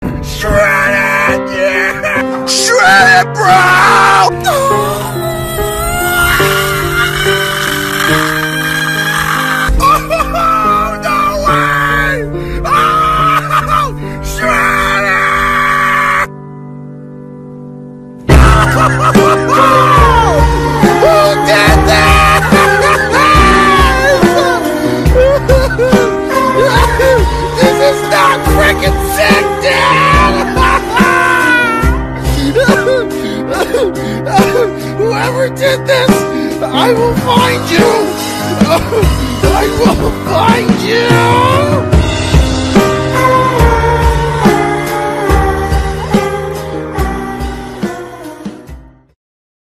Shred it! Yeah! Shred it, bro! Who did that? This is not freaking sick, Dad! Whoever did this, I will find you! I will find you!